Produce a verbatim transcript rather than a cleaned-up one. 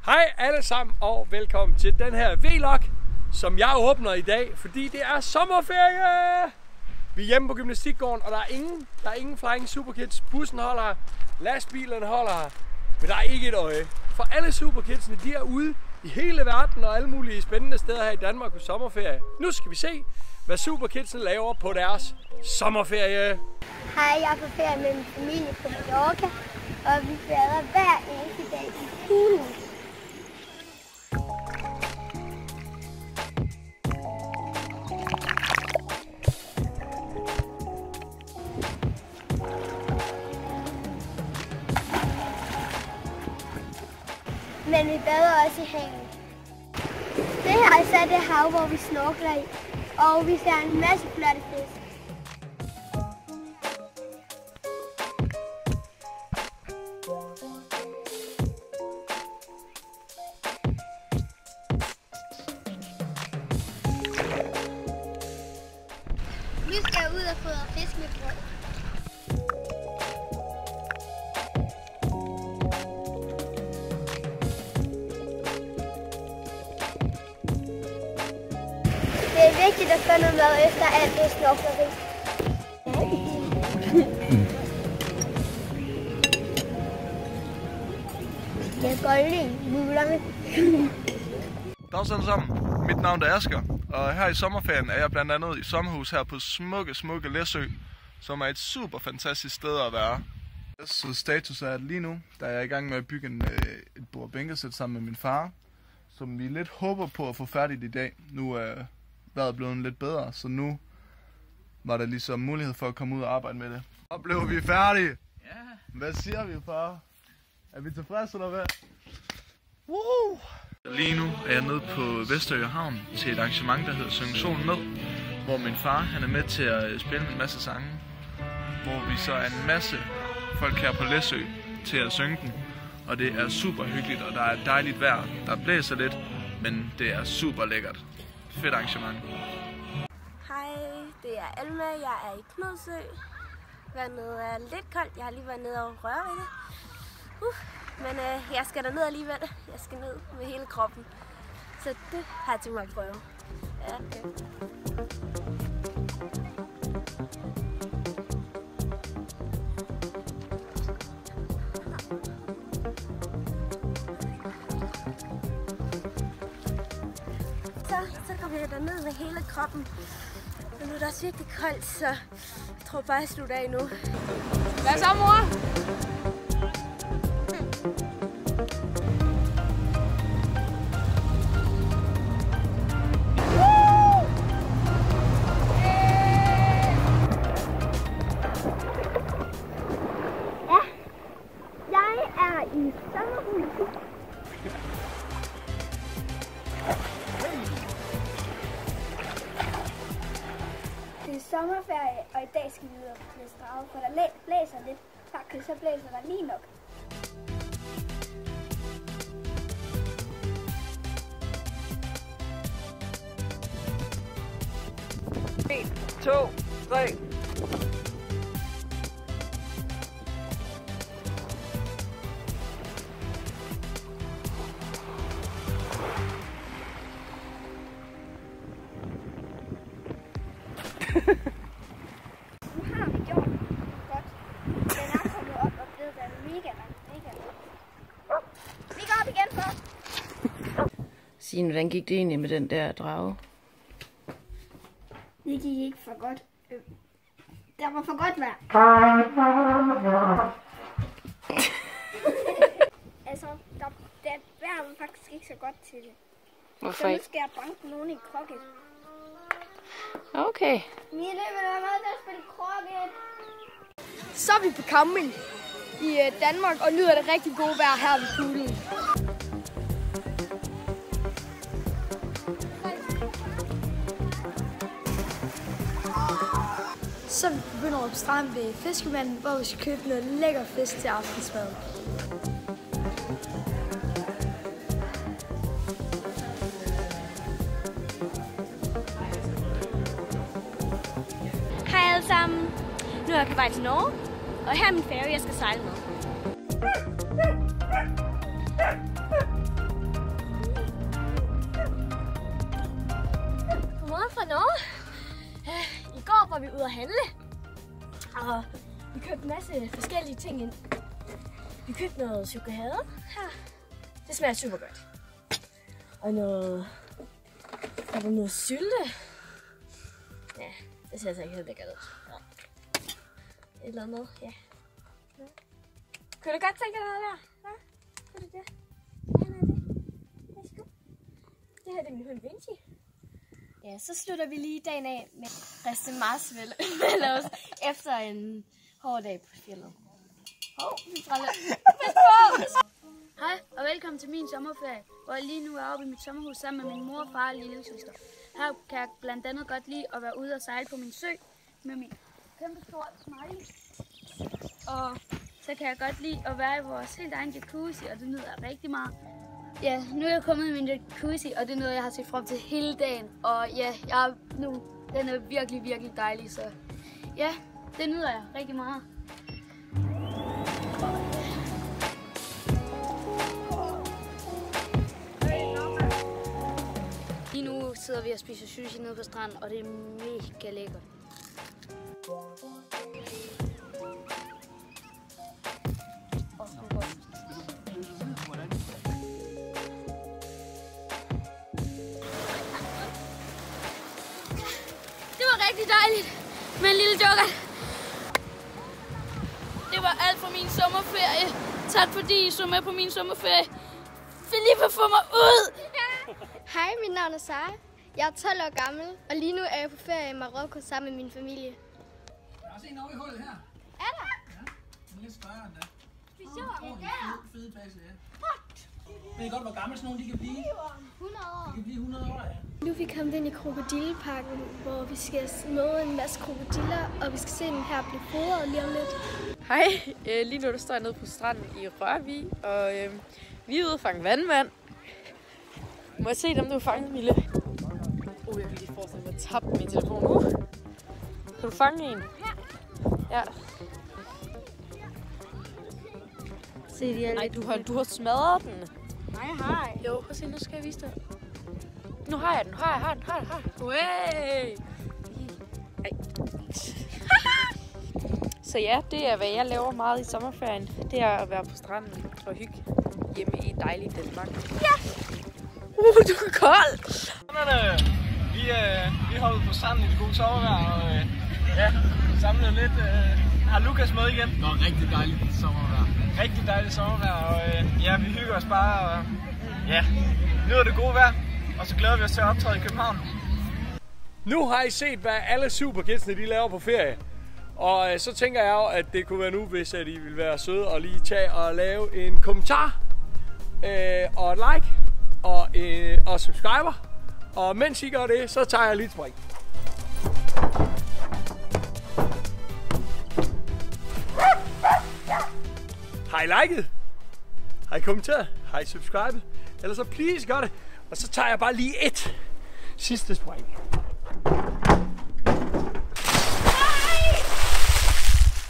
Hej alle sammen og velkommen til den her vlog, som jeg åbner i dag, fordi det er sommerferie! Vi er hjemme på gymnastikgården, og der er ingen, der er ingen Flying Superkids. Bussen holder her, lastbilerne holder her, men der er ikke et øje. For alle Superkidsene, de er ude i hele verden og alle mulige spændende steder her i Danmark på sommerferie. Nu skal vi se, hvad Superkidsene laver på deres sommerferie. Hej, jeg er på ferie med min familie på Mallorca, og vi bader hver eneste dag i poolhus. Men vi bader også i havet. Det her er så det hav, hvor vi snorkler i, og vi ser en masse flotte fisk. Nu skal jeg ud og fodre fisk med brød. Det er vigtigt at få noget mad efter alt det snorkleri. Jeg kan godt lide mulerne. Dags alle sammen. Mit navn er Asger, og her i sommerferien er jeg blandt andet i sommerhus her på smukke, smukke Læsø, som er et super fantastisk sted at være. Så status er, at lige nu, der er jeg i gang med at bygge en, et bord- og bænkesæt sammen med min far, som vi lidt håber på at få færdigt i dag. Nu er vejret blevet lidt bedre, så nu var der ligesom mulighed for at komme ud og arbejde med det. Og blev vi færdige? Ja. Hvad siger vi, far? Er vi tilfredse eller hvad? Woo! Lige nu er jeg nede på Vesterø Havn til et arrangement, der hedder Synge Solen Ned, hvor min far han er med til at spille en masse sange, hvor vi så er en masse folk her på Læsø til at synge den, og det er super hyggeligt, og der er et dejligt vejr. Der blæser lidt, men det er super lækkert. Fedt arrangement. Hej, det er Alma. Jeg er i Knodsø. Vandet er lidt koldt. Jeg har lige været nede og røre ved det. Uh, men øh, jeg skal derned alligevel. Jeg skal ned med hele kroppen. Så det har jeg tænkt mig at prøve. Ja, okay. Så, så kommer jeg derned med hele kroppen. Og nu er det også virkelig koldt, så jeg tror bare, jeg slutter af nu. Hvad så, mor? I sommerhus. Det er sommerferie, og i dag skal vi ud og læse drage, for der blæser lidt. Faktisk så blæser der lige nok. en, to, tre. Nu har vi gjort det godt. Den er kommet op og blevet der mega lang. Mega lang. Vi går op igen så. Signe, hvordan gik det egentlig med den der drage? Det gik ikke for godt. Der var for godt vejr. altså, der, der vejr var faktisk ikke så godt til det. Hvorfor så nu ikke? skal jeg banke nogen i krokket. Okay. Mille, vil du være med til at spille krokket? Så er vi på camping i Danmark og nyder det rigtig gode vejr her ved poolen. Så er vi begyndt på stranden ved Fiskemanden, hvor vi skal købe noget lækker fisk til aftensmad. Hej alle sammen. Nu er jeg på vej til Norge, og her er min færge, jeg skal sejle med. ude at handle. Og vi købte en masse forskellige ting ind. Vi købte noget chokolade her. Det smager super godt. Og noget... Der var noget sylte. Ja, det ser altså ikke helt lækkert ud. Ja. Et eller andet, ja. ja. Kunne du godt tænke dig noget der? Ja, kunne du det? Ja, nej, det. Værsgo. Det her det er min hund Vinci. Ja, så slutter vi lige dagen af med riste marsvel efter en hård dag på fjellet. Hov, vi træller. Hej og velkommen til min sommerferie, hvor jeg lige nu er oppe i mit sommerhus sammen med min mor, far og lille søster. Her kan jeg blandt andet godt lide at være ude og sejle på min sø med min kæmpe store smiley. Og så kan jeg godt lide at være i vores helt egen jacuzzi, og det nyder jeg rigtig meget. Ja, nu er jeg kommet i min jacuzzi, og det er noget, jeg har set frem til hele dagen. Og ja, jeg er nu, den er virkelig, virkelig dejlig, så ja, det nyder jeg rigtig meget. Lige nu sidder vi og spiser sushi nede på stranden, og det er mega lækkert. Det var rigtig dejligt med en lille jogger. Det var alt for min sommerferie. Tak fordi I så med på min sommerferie. Vil lige få mig ud! Hej, mit navn er Sara. Jeg er tolv år gammel, og lige nu er jeg på ferie i Marokko sammen med min familie. Der er også en over i hullet her. Er der? Ja, den er lidt større end det. Vi så den der. Fede base, ja. Ved I godt, hvor gammel sådan nogle de kan blive? hundrede år. De kan blive hundrede år, ja. Nu er vi kommet ind i krokodilleparken, hvor vi skal møde en masse krokodiller, og vi skal se den her blive fodret lige om lidt. Hej, øh, lige nu der står jeg nede på stranden i Rørvig, og øh, vi er ude at fange vandmand. Må jeg se dem, du har fanget, Mille? Åh, oh, jeg kan lige forestille mig at tabe min telefon. Uh. Kan du fange en? Ja. Ja. Se, de er Nej, du har, du har smadret den. Nej, hej. Jo, prøv at se, nu skal jeg vise dig. Nu har jeg den, har jeg, har den, har jeg, har jeg. Hey! Så ja, det er, hvad jeg laver meget i sommerferien. Det er at være på stranden og hygge hjemme i dejligt Danmark. Ja! Uh, du er kold! Vi, øh, vi holder på stranden i det gode sommervejr, og øh, ja, samler lidt. Øh, har Lukas med igen. Nå, rigtig dejligt sommervejr. Rigtig dejligt sommervejr, og øh, ja, vi hygger os bare, og ja, nyder det gode vejr, og så glæder vi os til at optræde i København. Nu har I set, hvad alle superkidsene de laver på ferie. Og øh, så tænker jeg jo, at det kunne være nu, hvis at I vil være søde og lige tage og lave en kommentar, øh, og et like, og, øh, og subscriber. Og mens I gør det, så tager jeg lidt spring. Har I liket? Har I kommenteret? Har I subscribet? Ellers så please gør det. Og så tager jeg bare lige et sidste spring.